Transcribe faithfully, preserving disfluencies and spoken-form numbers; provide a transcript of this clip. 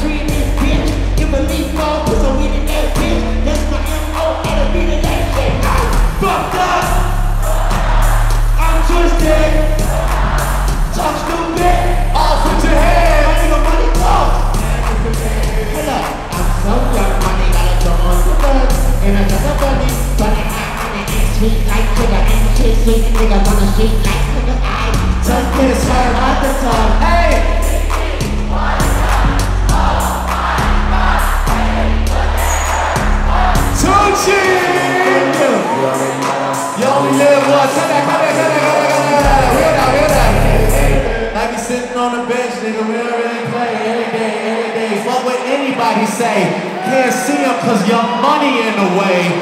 tree in this bitch. You believe more, put some weed in that bitch. That's my M O, and a beat of that shit. I'm fucked up. I'm twisted. Talk stupid. All put your hands. My nigga money talk. Hold up. I'm so young, money gotta go on the bus. And I got the money, but I have money and sweet like sugar and shit. Sweet niggas on the street like niggas. I just get hurt all the time. Hey! Tucci! You only live once. Come back, come back, come back, come back, come back. Real now, real now. I be sitting on the bench, nigga. We don't really play every day, every day. Fuck what anybody say. Can't see him cause your money in the way.